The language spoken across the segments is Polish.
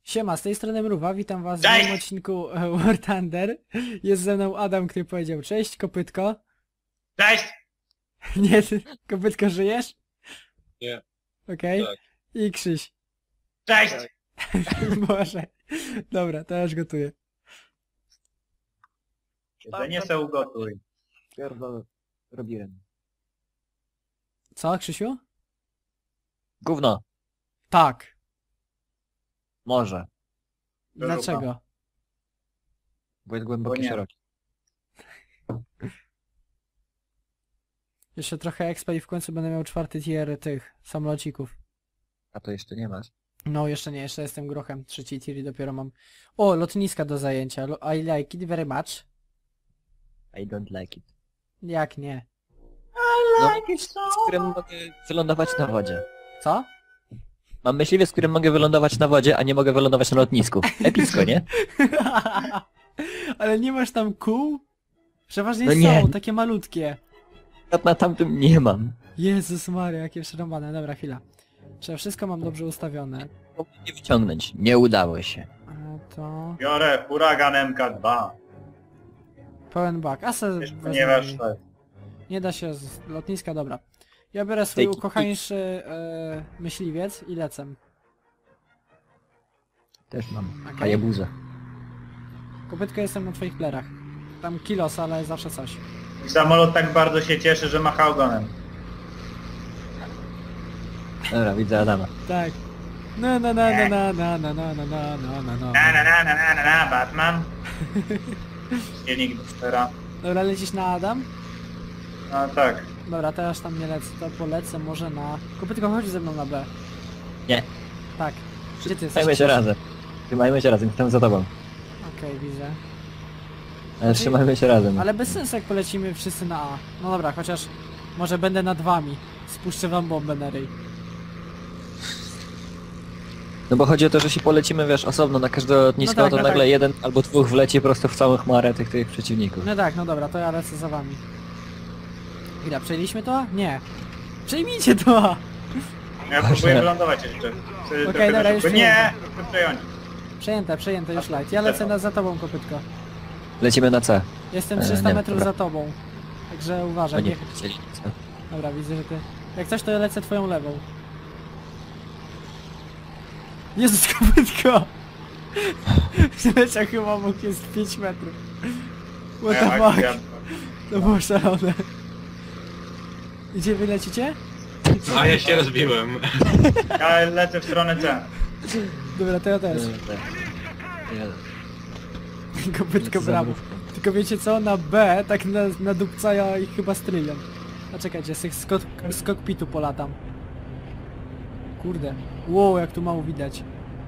Siema, z tej strony Mruwa, witam was w Cześć! nowym odcinku War Thunder. Jest ze mną Adam, który powiedział cześć, Kopytko. Cześć! Nie, ty, Kopytko, żyjesz? Nie. Okej. Tak. I Krzyś. Cześć! Boże. Dobra, to już gotuję. Jedzenie se ugotuj. Pierdolę, robiłem. Co, Krzysiu? Gówno, Tak. może, Dlaczego? bo jest Bo głęboki, nie. szeroki. Jeszcze trochę expa i w końcu będę miał 4. tier tych samolocików. A to jeszcze nie masz. No, jeszcze nie, jeszcze jestem grochem. 3. tier i dopiero mam... O, lotniska do zajęcia. I like it very much. I don't like it. Jak nie? No, z którym mogę wylądować na wodzie. Co? Mam myśliwie, z którym mogę wylądować na wodzie, a nie mogę wylądować na lotnisku. Epicko, nie? Ale nie masz tam kół? Przeważnie No są, nie. takie malutkie. Na tamtym nie mam. Jezus Maria, jakie przerąbane. Dobra, chwila. Czy ja wszystko mam dobrze ustawione? Mogę nie wyciągnąć. Nie udało się. A to... Biorę huragan MK2. Pełen bak. A se Wiesz, wezmę ponieważ i- to jest. nie da się z lotniska, dobra. Ja biorę swój Take it. ukochańszy myśliwiec i lecę. Też mam. Okej. Hajabuzę. Kopytko, jestem na twoich plerach. Tam kilos, ale zawsze coś. I samolot tak bardzo się cieszy, że macha ogonem. Dobra, widzę Adama. Tak. Na na na na na na na na na na na na na. Na na na na na na na, Batman. Silnik Bustera. Dobra, lecisz na Adam? No tak. Dobra, teraz tam nie lecę, to polecę może na... Kopytko, chodź ze mną na B. Nie. Tak. Gdzie ty jesteś? Trzymajmy się razem. Trzymajmy się razem, jestem za tobą. Okej, widzę. Ale trzymajmy się razem. Ale bez sensu jak polecimy wszyscy na A. No dobra, chociaż może będę nad wami. Spuszczę wam bombę na ryj. No bo chodzi o to, że jeśli polecimy, wiesz, osobno na każde lotnisko, No tak, to no nagle tak. jeden albo dwóch wleci prosto w całą chmarę tych przeciwników. No tak, no dobra, to ja lecę za wami. Chwila, przejęliśmy to? Nie. Przejmijcie to! Ja próbuję wylądować jeszcze. Chcę Okej, trochę dobra, na już szybko. Nie! Chcę przejąć. Przejęte już light. Ja lecę za tobą, Kopytko. Lecimy na C. Jestem E, 300 nie, metrów dobra. za tobą. Także Bo uważaj, nie nie... chcieli nic. Dobra, widzę, że ty... Jak coś, to ja lecę twoją lewą. Jezus, Kopytko! Przyleciał chyba obok, jest 5 metrów. What the Ja- fuck? ja- To było szalone. Gdzie wy lecicie? A ja się rozbiłem. Ja lecę w stronę C. Dobra, to ja też. Kopytko, brawo. Tylko wiecie co? Na B tak na dupca ja ich chyba stryliam. A czekajcie, z kokpitu polatam. Kurde. Wow, jak tu mało widać.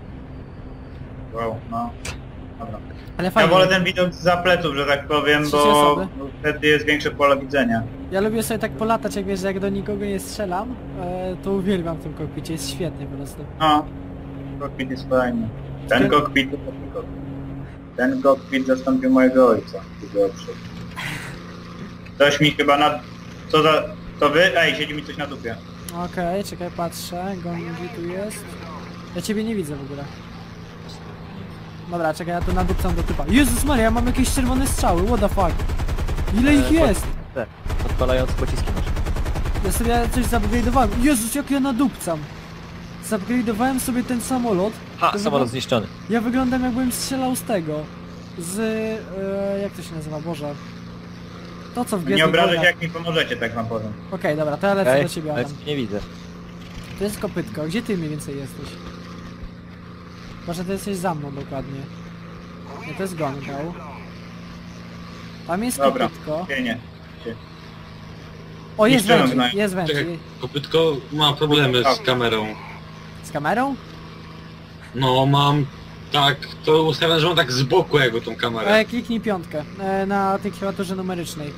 Wow, no. Dobra. Ale Ja fajnie. wolę ten widok za pleców, że tak powiem, Trzecie bo osoby. wtedy jest większe pole widzenia. Ja lubię sobie tak polatać, jak wiesz, że jak do nikogo nie strzelam, to uwielbiam w tym kokpicie, jest świetnie po prostu. No. Kokpit jest fajny. Ten kokpit to taki kokpit. Ten kokpit zastąpił mojego ojca. Dobrze. Coś mi chyba na... Co za... To wy? Ej, siedzi mi coś na dupie. Okej, czekaj, patrzę, Gongi tu jest. Ja ciebie nie widzę w ogóle. Dobra, czekaj, ja tu nadupcam do typa. Jezus Maria, ja mam jakieś czerwone strzały, what the fuck? Ile ich jest? Odpalając pociski masz. Ja sobie coś zupgrade'owałem. Jezus, jak ja nadupcam. Zupgrade'owałem sobie ten samolot. Ha, To samolot wygląda- zniszczony. Ja wyglądam jakbym strzelał z tego. Z... jak to się nazywa, Boże. To co w Nie Gwiezdnych obrażę się Wojnach. jak mi pomożecie, tak wam powiem. Okej, dobra, to ja lecę Okej, do ciebie, ale Adam. nie widzę. To jest Kopytko, gdzie ty mniej więcej jesteś? Może ty jesteś za mną dokładnie. Nie, to jest Gongał. Tam jest Dobra. Kopytko. Nie. O, jest Niszczyłem wędzi, znaję. jest wędzi. Czekaj, kopytko ma problemy z kamerą. Z kamerą? No mam tak, to ustawiam, że mam tak z boku jakby tą kamerę. Kliknij piątkę na tej klawiaturze numerycznej.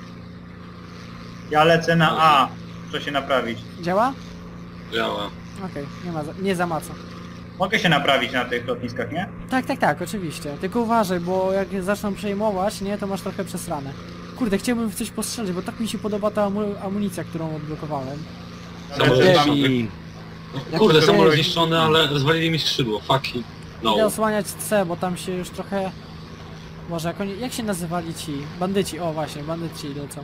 Ja lecę na A. Muszę się naprawić. Działa? Działa. Okej, nie ma nie za maco. Mogę się naprawić na tych lotniskach, nie? Tak, oczywiście. Tylko uważaj, bo jak zaczną przejmować, nie, to masz trochę przesrane. Kurde, chciałbym w coś postrzelić, bo tak mi się podoba ta amunicja, którą odblokowałem. Samolot Lecę zniszczony. Debil. No, kurde, to samolot mówię? zniszczony, ale zwalili mi skrzydło, fuck it. No. Idę osłaniać C, bo tam się już trochę... Może jak oni... Jak się nazywali ci? Bandyci, o właśnie, bandyci lecą.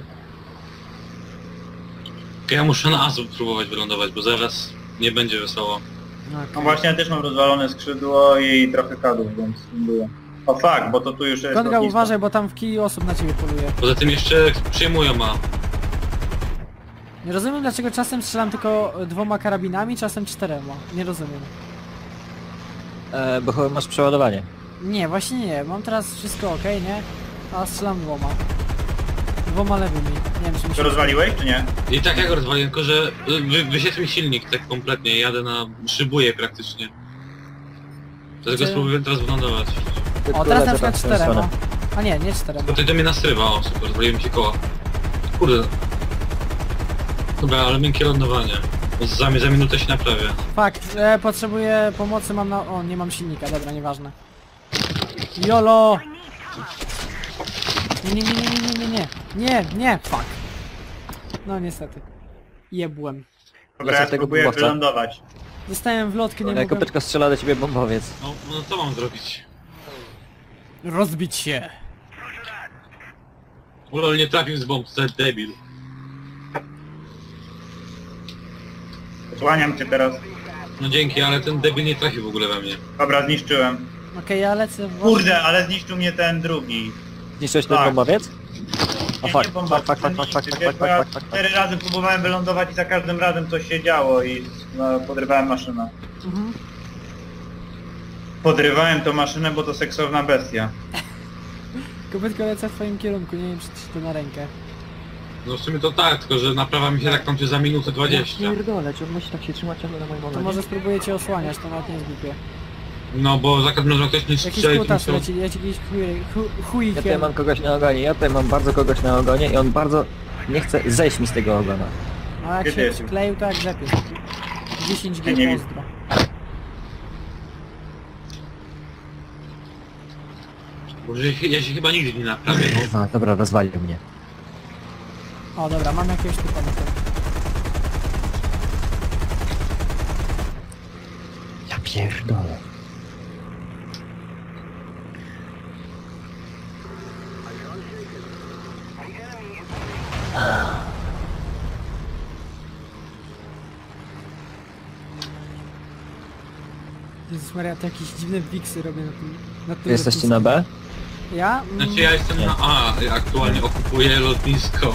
Ja muszę na Azu próbować wylądować, bo zaraz nie będzie wesoło. No Okay. właśnie, ja też mam rozwalone skrzydło i trochę kadłub, więc było. O fuck, bo to tu już jest Konga, lotnisko. uważaj, bo tam w kij osób na ciebie poluje. Poza tym jeszcze przyjmują A. Nie rozumiem, dlaczego czasem strzelam tylko 2 karabinami, czasem 4. Nie rozumiem. Bo chyba masz przeładowanie. Nie, właśnie nie. Mam teraz wszystko ok, nie? A strzelam 2. 2 lewymi. Nie wiem, czy mi To się... rozwaliłeś, czy nie? I tak jak rozwaliłem, tylko że wysiadł mi silnik tak kompletnie, jadę szybuję praktycznie. Dlatego Znaczy- spróbuję teraz wylądować. O, teraz na Lecę tam przykład w tę 4. stronę. A nie, nie 4. Bo ty do mnie nastrywa, o super, rozwaliłem ci koła. Kurde. Dobra, ale miękkie lądowanie. Bo za minutę się naprawię. Fakt, potrzebuję pomocy, mam na... O, nie mam silnika, dobra, nieważne. YOLO! Nie, nie, nie, nie, nie, nie, nie, nie, nie, fuck. No niestety. Jebłem. Dobra, Lecę ja w tego spróbuję bombowca. wylądować. Dostałem w lotkę, nie mogłem Kopytko strzela do ciebie bombowiec. No co mam zrobić? rozbić się. Ulol nie trafił z bomb, to jest debil. Słaniam cię teraz. No dzięki, ale ten debil nie trafił w ogóle we mnie. Dobra, zniszczyłem. Okej, ja lecę w... Kurde, ale zniszczył mnie ten drugi. Zniszczyłeś ten Tak. bombowiec? O Nie, fuck, nie bomba, fuck, fuck, fuck, fuck, fuck, fuck, bo ja fuck, fuck, fuck. 4 razy próbowałem wylądować i za każdym razem coś się działo i no, podrywałem maszynę. Mhm. Podrywałem tą maszynę, bo to seksowna bestia. Kopytko, lecę w twoim kierunku, nie wiem czy ci to na rękę. No w sumie to tak, tylko że naprawa mi się tak tam za minutę 20. Pierdolę, czy on musi tak się trzymać ciągle na moim To ogonie? może spróbuję cię osłaniać, to nawet nie jest głupie. No bo za każdym razem ktoś nie Jakiś strzeli, kutas to... leci, jakiś Ja tutaj chujikiem. mam kogoś na ogonie, ja tutaj mam bardzo kogoś na ogonie i on bardzo nie chce zejść mi z tego ogona. A jak Gdzie się jest? wkleił, to jak grzepie. 10 Ja G nie pozdro. Boże, ja się chyba nigdy nie naprawię, no. A, dobra, rozwalił mnie. O dobra, mam jakiegoś typa na to. Ja pierdolę. Jezus Maria, to jakieś dziwne wiksy robię na tym Jesteście na B? Ja? Znaczy ja jestem na A, ja aktualnie okupuję lotnisko.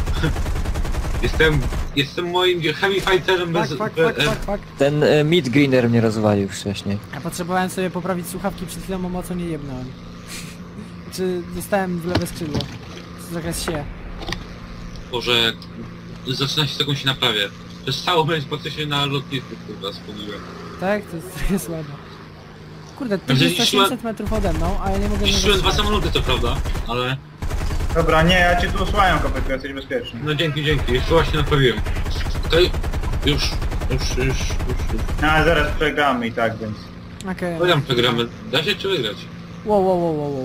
Jestem moim heavy fighterem bez... Fuck. Ten mid greener mnie rozwalił wcześniej. Ja potrzebowałem sobie poprawić słuchawki, przed chwilą o mocno nie jebnąłem. Czy dostałem w lewe skrzydło? Zakres się. Boże, za 13 sekund się naprawię. Przez całą myśl patrzę się na lotnisku, kurwa, spomniłem. Tak? To jest ładne. Kurde, ty Znaczy, jest 800 metrów ode mną, a ja nie mogę... Niszczyłem niego 2 samoloty, to prawda, ale... Dobra, nie, ja cię tu osłaniam, kopytko, jesteś bezpieczny. No dzięki, jeszcze właśnie naprawiłem. Okej, już. No ale zaraz przegramy i tak, więc... Okej. Program przegramy. Da się czy wygrać? Wow.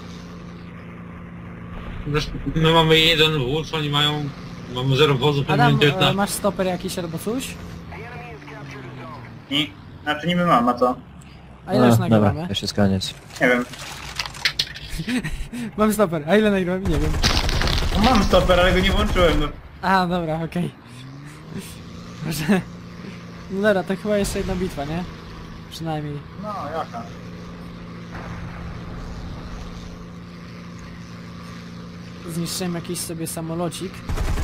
Zresztą my mamy jeden wóz, oni mają... Mamy 0 wozów, Adam, mamy 19. masz stoper jakiś albo coś? Znaczy niby mam, a co? A ile już dobra, nagrywamy? już jest koniec. Nie wiem. Mam stoper, a ile nagrywamy? Nie wiem. No, mam stoper, ale go nie włączyłem. No. A, dobra, okej. Może... No dobra, to chyba jeszcze jedna bitwa, nie? Przynajmniej. No, jaka? Zniszczyłem jakiś sobie samolocik.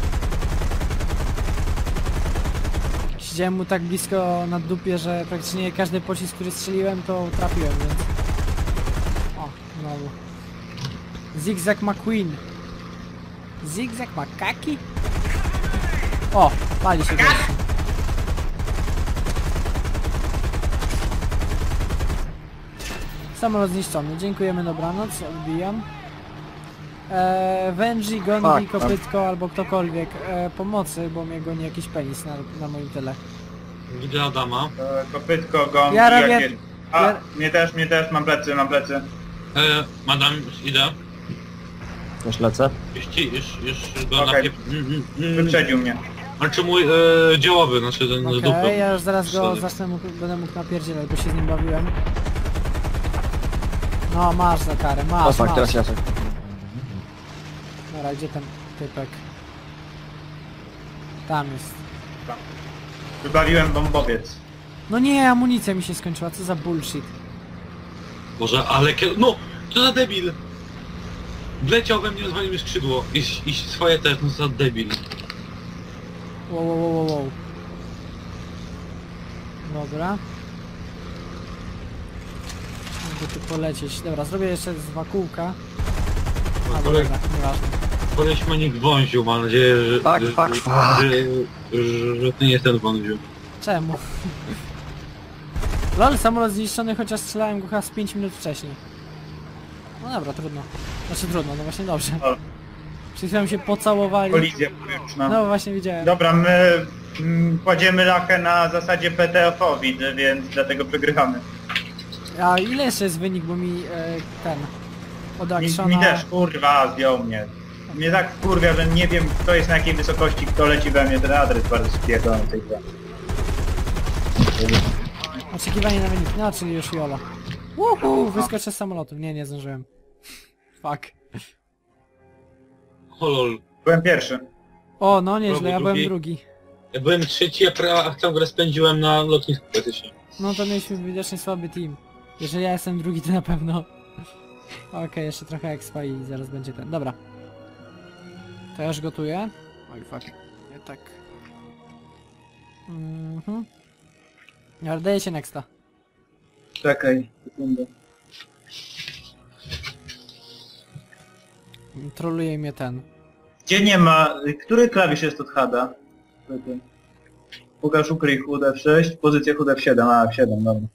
Siedziałem mu tak blisko na dupie, że praktycznie każdy pocisk, który strzeliłem, to trafiłem, więc... O, znowu. Zigzag McQueen. Zigzag makaki? O, pali się gościu. Samolot zniszczony. Dziękujemy, dobranoc. Odbijam. Wędzi, Gondi, Fuck, Kopytko albo ktokolwiek. Pomocy, bo mnie goni jakiś penis na moim tyle. Widzę Adama. Kopytko, gąb, Ja robię- jakieś... A, ja- mnie też, mam plecy. Madam, już idę. Już lecę. Już go Okej. Wyprzedził mnie. Znaczy mój działowy, znaczy ten z Okej, dupy. ja już zaraz go Sorry. będę mógł napierdzielać, bo się z nim bawiłem. No masz za karę, O masz, fuck, masz. teraz ja coś. Dobra, gdzie ten typek? Tam jest. Wybawiłem bombowiec. No nie, amunicja mi się skończyła, co za bullshit. Może, ale no, co za debil! Wleciał we mnie, rozwalił mi skrzydło. I swoje też, no co za debil. Wow, wow, wow, wow, wow. Dobra. Mogę tu polecieć. Dobra, zrobię jeszcze z kółka. A, dobra, nieważne. Koleś mnie gwąził, mam nadzieję, że... Fuck, że, fuck, że, fuck. że to nie jest ten gwąził. Czemu? Lol, samolot zniszczony, chociaż strzelałem go chyba z 5 minut wcześniej. No dobra, trudno. Znaczy trudno, no właśnie dobrze. O. Przed chwilą się pocałowali. Kolizja powietrzna. No właśnie widziałem. Dobra, my kładziemy lachę na zasadzie PTF-owi, więc dlatego przegrywamy. A ile jeszcze jest wynik, bo mi ten... Od Actiona... Mi też, kurwa, zdjął mnie. Mnie tak kurwia, że nie wiem kto jest na jakiej wysokości, kto leci we mnie, ten adres bardzo spierdolony w tej grze. Oczekiwanie na wynik. No, czyli już Jola. Wyskoczę z samolotu. Nie zdążyłem. Fuck. O lol. Byłem pierwszy. O, no nieźle, Byłby ja byłem drugi. drugi. Ja byłem trzeci, a całą grę spędziłem na lotnisku praktycznie. No to mieliśmy widocznie słaby team. Jeżeli ja jestem drugi, to na pewno... Okej, jeszcze trochę expa i zaraz będzie ten. Dobra. To ja już gotuję. Oj, fuck. Nie tak. Ja daję się nexta. Czekaj, sekundę. Troluje mnie ten. Gdzie nie ma... Który klawisz jest od HUD-a? Pokaż ukryj HUD F6, pozycja HUD F7, a F7, dobra.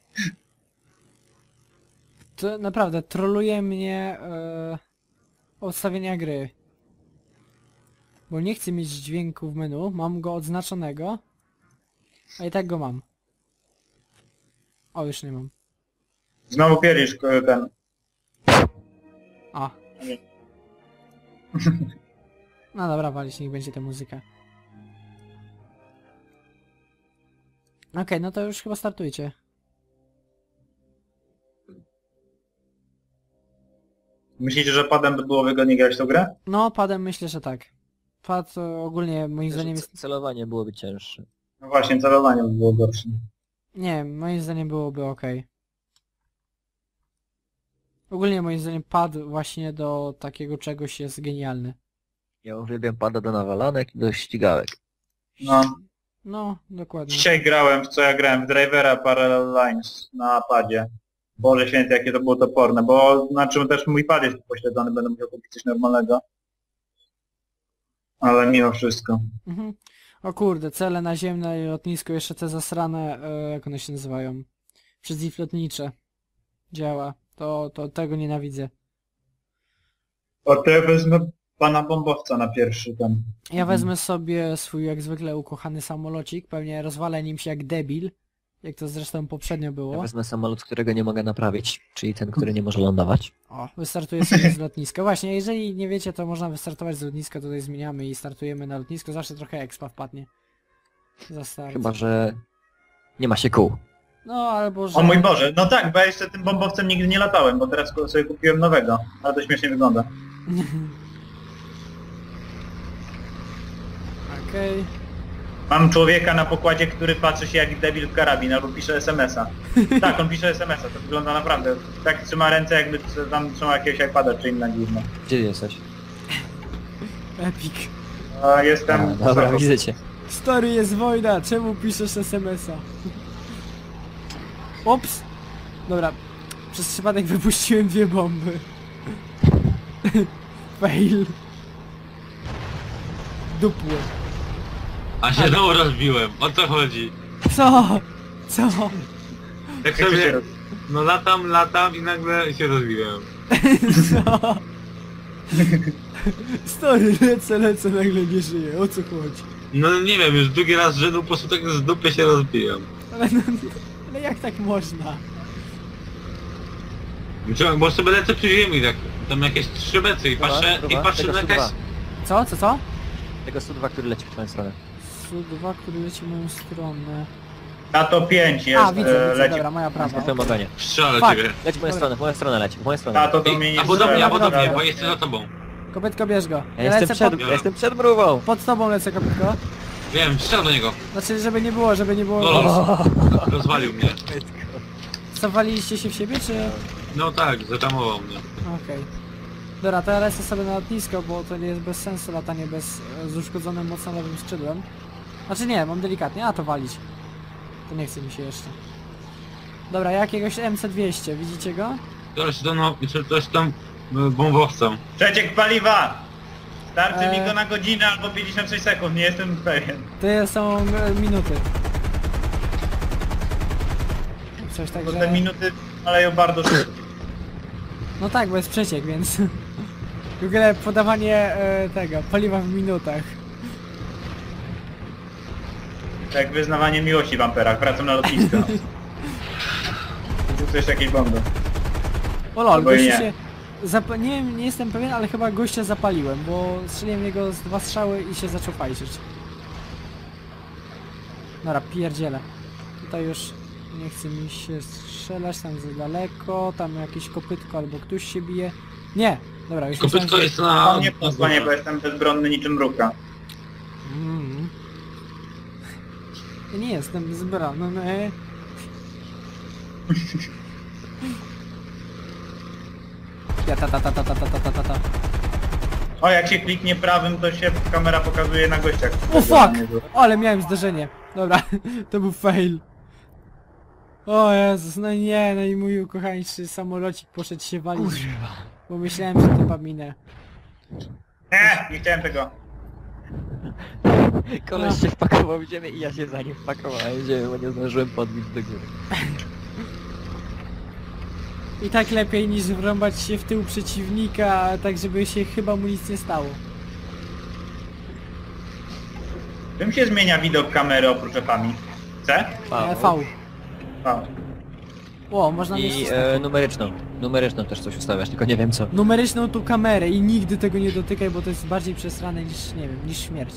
To naprawdę, troluje mnie ustawienia gry. Bo nie chcę mieć dźwięku w menu, mam go odznaczonego. A i tak go mam. O, już nie mam. Znowu pierisz ten... A. No dobra, walić, niech będzie ta muzyka. Okej, no to już chyba startujcie. Myślicie, że padem by było wygodniej grać w tą grę? No, padem myślę, że tak. Pad ogólnie moim zdaniem jest... Celowanie byłoby cięższe. No właśnie, celowanie by było gorsze. Nie, moim zdaniem byłoby ok. Ogólnie moim zdaniem pad właśnie do takiego czegoś jest genialny. Ja uwielbiam pada do nawalanek i do ścigałek. No. No, dokładnie. Dzisiaj grałem, w co ja grałem, w Drivera Parallel Lines na padzie. Boże święty, jakie to było toporne, bo znaczy też mój pad jest pośledzony, będę musiał kupić coś normalnego. Ale mimo wszystko. Mhm. O kurde, cele naziemne i lotnisko, jeszcze te zasrane, jak one się nazywają? Przeciwlotnicze. Działa. To tego nienawidzę. O, to ja wezmę pana bombowca na pierwszy ten. Ja wezmę sobie swój jak zwykle ukochany samolocik, pewnie rozwalę nim się jak debil, jak to zresztą poprzednio Ja było. wezmę samolot, którego nie mogę naprawić, czyli ten, który nie może lądować. O, wystartuję sobie z lotniska. Właśnie, jeżeli nie wiecie, to można wystartować z lotniska, tutaj zmieniamy i startujemy na lotnisko, zawsze trochę expa wpadnie. Za start. Chyba, że nie ma się kół. No, albo że... O mój Boże, no tak, bo ja jeszcze tym bombowcem nigdy nie latałem, bo teraz sobie kupiłem nowego. Ale to śmiesznie wygląda. Okej. Mam człowieka na pokładzie, który patrzy się jak debil w karabin, albo pisze SMS-a. Tak, on pisze SMS-a, to wygląda naprawdę. Tak trzyma ręce, jakby tam trzyma jakiegoś iPada czy inna gówno. Gdzie jesteś? Epic. A jestem... A, dobra, widzę cię. Stary, jest wojna, czemu piszesz SMS-a? Ops! Dobra, przez przypadek wypuściłem 2 bomby. Fail. Dupło. A się znowu rozbiłem, o co chodzi? Co? Co? Jak Jak sobie... się No latam i nagle się rozbiłem. Co? Stary, lecę, nagle nie żyję, o co chodzi? No nie wiem, już drugi raz z rzędu po prostu tak z dupy się rozbiłem. Ale jak tak można? Bo sobie lecę przy ziemi, tak, tam jakieś 3 metry i patrzę, tego na Su-2. jakaś... Co? Tego Su-2, który leci w twoją stronę. Su-2, który leci w moją stronę. Tato 5 jest, A, widzę, leci. dobra, moja prawa. Jestem w ogonie. Strzela Fuck. ciebie. Leć w moją stronę leć, w moją stronę. Tato do mnie nie Albo do mnie, strzela. albo do mnie, dobra. bo jestem za tobą. Kopytko, bierz go. Ja jestem przed mrówą. Pod tobą lecę, kopytko. Wiem, strzel do niego. Znaczy, żeby nie było... No, rozwalił mnie. Zawaliliście się w siebie, czy... No tak, zatamował mnie. Okej. Dobra, to ja lecę sobie na lotnisko, bo to nie jest bez sensu latanie z uszkodzonym mocno lewym skrzydłem. Znaczy nie, mam delikatnie, a to walić. To nie chce mi się jeszcze. Dobra, jakiegoś MC200, widzicie go? To jest tam bombowcem. Przeciek paliwa! Starczy mi Eee. go na godzinę albo 56 sekund, nie jestem pewien. To są minuty. Coś tak, Bo że... te minuty maleją bardzo szybko. No tak, bo jest przeciek, więc... W ogóle podawanie tego, paliwa w minutach. Jak wyznawanie miłości w amperach, wracam na lotnisko. Tu też jakieś bomby. O lol, Albo i gościu nie. się... nie jestem pewien, ale chyba gościa zapaliłem, bo strzeliłem w niego z 2 strzały i się zaczął fajczyć. Dobra, pierdzielę. Tutaj już nie chce mi się strzelać, tam za daleko, tam jakieś kopytko albo ktoś się bije. Nie! Dobra, już Kopytko myślałem, jest na... O mnie posłanie, bo jestem bezbronny niczym mrówka. Mm. Ja nie jestem zbrany. Ja ta. O, jak się kliknie prawym, to się kamera pokazuje na gościach. O fuck! Ale miałem zderzenie. Dobra, to był fail. O Jezus, no nie, no i mój ukochańszy samolocik poszedł się walić. Bo myślałem, że to paminę. Nie chciałem tego. Koleś się wpakował w ziemię i ja się za nim wpakowałem w ziemię, bo nie zdążyłem podbić do góry. I tak lepiej niż wrąbać się w tył przeciwnika, tak żeby się chyba mu nic nie stało. Czym się zmienia widok kamery oprócz F-ami? C? V. O. O, można mieć I numeryczną. Numeryczną też coś ustawiasz, tylko nie wiem co. numeryczną tu kamerę i nigdy tego nie dotykaj, bo to jest bardziej przesrane niż, nie wiem, niż śmierć.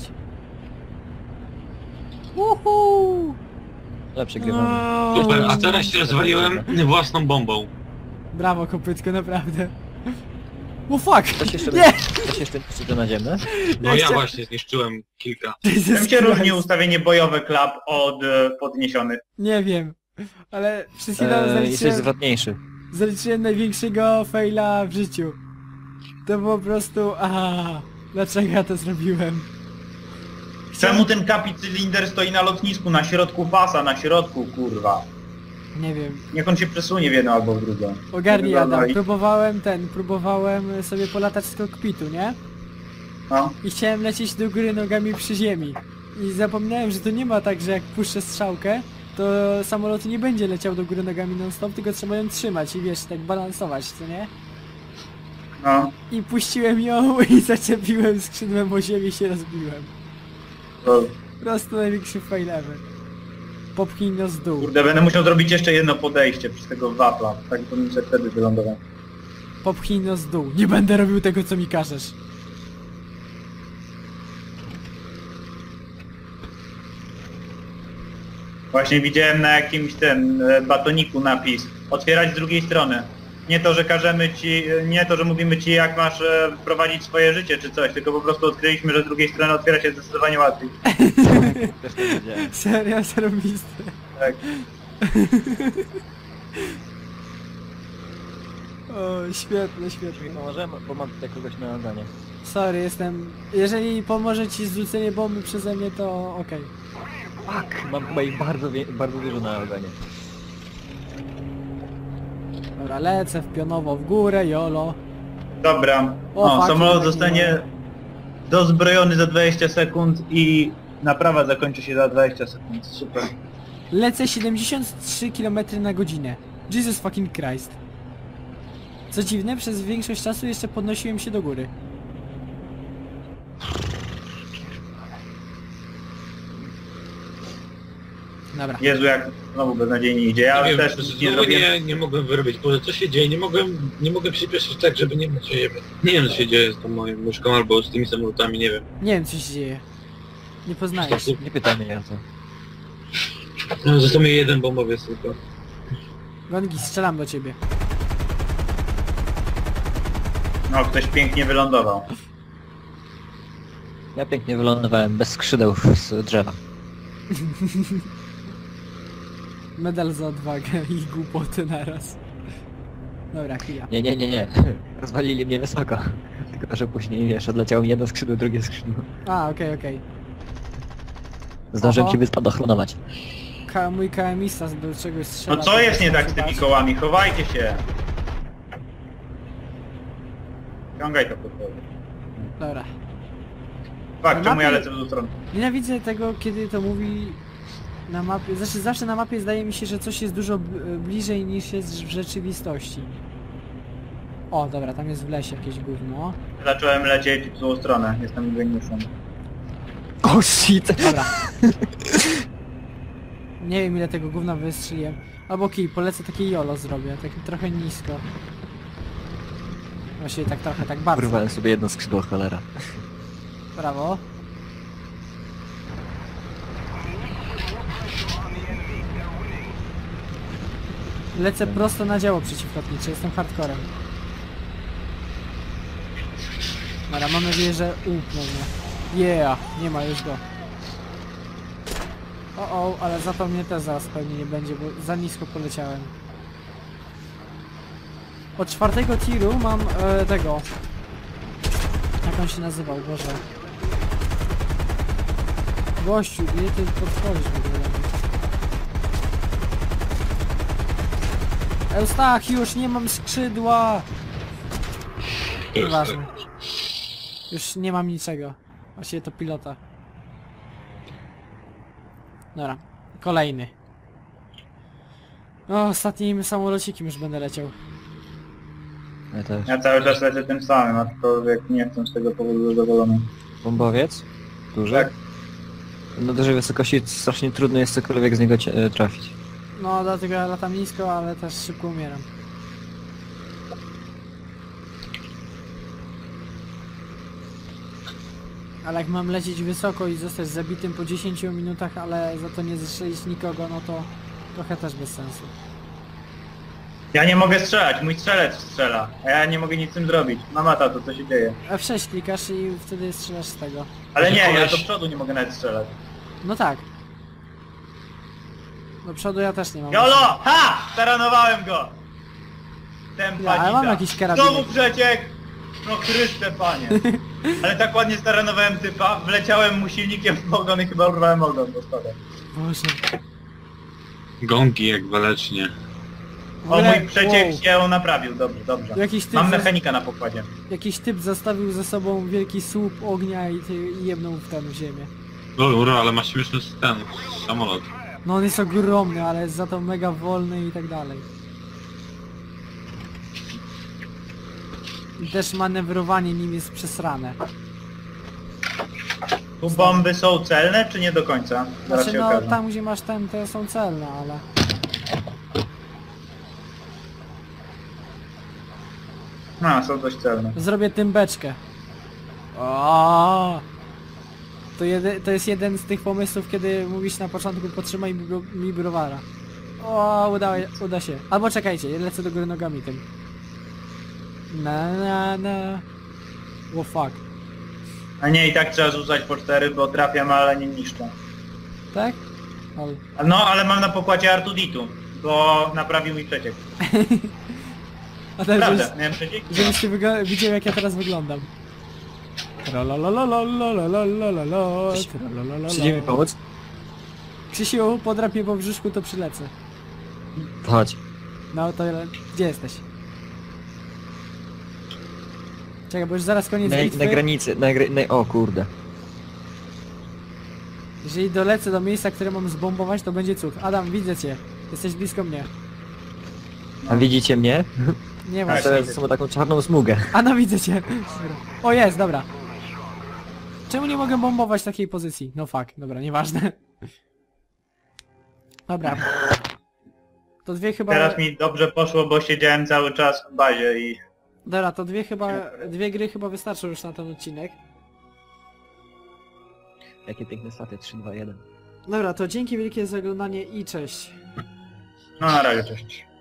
Uhu! Ale przegrywamy. No. Super, a teraz się rozwaliłem własną bombą. Brawo, kopytko, naprawdę. O fuck! Ktoś jeszcze Nie! Ktoś jeszcze niszczy to naziemne? No Ja ja chcę- właśnie zniszczyłem kilka. Czym się różni ustawienie bojowe klap od podniesionych? Nie wiem, ale przez chwilę Jesteś zwrotniejszy. zaliczyłem największego faila w życiu. To było po prostu... dlaczego ja to zrobiłem? Czemu ten kapicylinder stoi na lotnisku, na środku pasa, na środku, kurwa? Nie wiem. Niech on się przesunie w jedną albo w drugą. Ogarnij Wygląda Adam, i- próbowałem sobie polatać z kokpitu, nie? No. I chciałem lecieć do góry nogami przy ziemi. I zapomniałem, że to nie ma tak, że jak puszczę strzałkę, to samolot nie będzie leciał do góry nogami non stop, tylko trzeba ją trzymać i wiesz, tak balansować, co nie? No. I puściłem ją i zaczepiłem skrzydłem o ziemię i się rozbiłem. To, Po prostu największy fail ever. Popchnij nos z dół. kurde, będę musiał zrobić jeszcze jedno podejście przez tego wapla. Tak to mi się wtedy wylądował. Popchnij nos z dół. Nie będę robił tego, co mi każesz. Właśnie widziałem na jakimś tym batoniku napis otwierać z drugiej strony. Nie to, że każemy ci, nie to, że mówimy ci jak masz prowadzić swoje życie czy coś, tylko po prostu odkryliśmy, że z drugiej strony otwiera się zdecydowanie łatwiej. Też to wiedziałem. Serio, zarobiste. Tak. O, świetne, świetne. Możemy, bo mam tutaj kogoś na ogonie. Sorry, jestem... Jeżeli pomoże ci zrzucenie bomby przeze mnie, to okej. Fuck! Mam chyba ich bardzo dużo na ogonie. Dobra, lecę w pionowo w górę, jolo. Dobra. O, fuck, Samolot tak zostanie dozbrojony za 20 sekund i naprawa zakończy się za 20 sekund. Super. Lecę 73 km na godzinę. Jesus fucking Christ. Co dziwne, przez większość czasu jeszcze podnosiłem się do góry. Dobra. Jezu, jak znowu beznadziejnie idzie. Ja Nie wiem, też nic nie znowu zrobiłem. nie mogłem wyrobić. Boże, co się dzieje? Nie mogłem przyspieszyć tak, żeby nie móc się... Nie wiem, co się dzieje z tą moją myszką albo z tymi samolotami, nie wiem. Nie wiem, co się dzieje. Nie poznajesz. Nie pytaj mnie o to. No, został mi jeden bombowiec tylko. Gongi, strzelam do ciebie. No, ktoś pięknie wylądował. Ja pięknie wylądowałem, bez skrzydeł z drzewa. Medal za odwagę i głupoty naraz. Dobra, chwila. Nie. Rozwalili mnie wysoko. Tylko, że później, wiesz, odleciało mi jedno skrzydło, drugie skrzydło. A, okej. Zdążyłem Oho. ci wyspadochronować. Mój KMista do czegoś strzela. No co jest nie tak z tymi kołami? Chowajcie się! Ciągaj to pod wodę. Dobra. Fakt, czemu ja mapie- lecę w tą stronę? Nienawidzę tego, kiedy to mówi na mapie. Znaczy zawsze na mapie zdaje mi się, że coś jest dużo bliżej niż jest w rzeczywistości. O, dobra, tam jest w lesie jakieś gówno. Zacząłem lecieć w złą stronę, jestem geniuszem. Oh shit! Dobra. Nie wiem ile tego gówna wystrzeliłem. Albo polecę takie jolo zrobię, tak trochę nisko. Właściwie tak trochę, tak bardzo. Urwałem sobie jedno skrzydło, cholera. Brawo. Lecę prosto na działo przeciwlotnicze, jestem hardcorem. Dobra, mam nadzieję, że upnął mnie. Yeah, nie ma już go. O, ale za to mnie też zaraz pewnie nie będzie, bo za nisko poleciałem. Od 4. tiru mam tego... Jak on się nazywał, Boże. Gościu, gdzie ty podchodzisz w ogóle? Eustachiusz, nie mam skrzydła! Nieważne. Już nie mam niczego. Właściwie to pilota. Dobra, kolejny. O, ostatnim samolocikiem już będę leciał. Ja też. Ja cały czas lecę tym samym, aczkolwiek nie jestem z tego powodu zadowolony. Bombowiec? Duży? Tak. Na dużej wysokości strasznie trudno jest cokolwiek z niego trafić. No, dlatego ja latam nisko, ale też szybko umieram. Ale jak mam lecieć wysoko i zostać zabitym po 10 minutach, ale za to nie zestrzelić nikogo, no to trochę też bez sensu. Ja nie mogę strzelać, mój strzelec strzela, a ja nie mogę nic z tym zrobić. Mama tato, co się dzieje? F6 klikasz i wtedy strzelasz z tego. Ale nie, ja koleś- do przodu nie mogę nawet strzelać. No tak. Do przodu ja też nie mam. Jolo! Ha! Taranowałem go! Ten Ja, ale mam panita. jakiś karabinek. Znowu przeciek! No Chryste panie. Ale tak ładnie staranowałem typa, wleciałem mu silnikiem w ogon i chyba urwałem ogon do spada. Boże. Gongi jak walecznie. W O, ogóle- mój przeciek wow. się naprawił, dobrze, dobrze. Jakiś typ, Mam mechanika na pokładzie. jakiś typ zostawił ze sobą wielki słup ognia i jebnął w ziemię. Dobra, ale ma śmieszny ten samolot. No on jest ogromny, ale jest za to mega wolny i tak dalej. I też manewrowanie nim jest przesrane. Tu bomby są celne, czy nie do końca? Zaraz Znaczy się no okaże. tam gdzie masz ten, to są celne, ale... A, są dość celne. Zrobię tym beczkę. O! To jest jeden z tych pomysłów, kiedy mówisz na początku potrzymaj mi browara. O, uda się. Albo czekajcie, lecę do góry nogami tym. Na. O fuck. A nie, i tak trzeba rzucać po 4, bo trafiam, ale nie niszczę. Tak? Ale... No, ale mam na pokładzie Artuditu, bo naprawił mi przeciek. A teraz Prawda, miałem przeciek? żebyście widzieli jak ja teraz wyglądam. Przyjdzie mi pomóc? Krzysiu, podrap mnie po brzuszku, to przylecę. Chodź. No to gdzie jesteś? Czekaj, bo już zaraz koniec bitwy. Na granicy, o kurde. Jeżeli dolecę do miejsca, które mam zbombować, to będzie cud. Adam, widzę cię. Jesteś blisko mnie. A widzicie mnie? Nie ma. Tak. Teraz są taką czarną smugę. A no widzę cię. O jest, dobra. Czemu nie mogę bombować takiej pozycji? No fuck, dobra, nieważne. Dobra. To dwie chyba... Teraz mi dobrze poszło, bo siedziałem cały czas w bazie i... Dobra, to dwie gry chyba wystarczą już na ten odcinek. Jakie piękne staty, 3, 2, 1. Dobra, to dzięki wielkie za oglądanie i cześć. No na razie, cześć.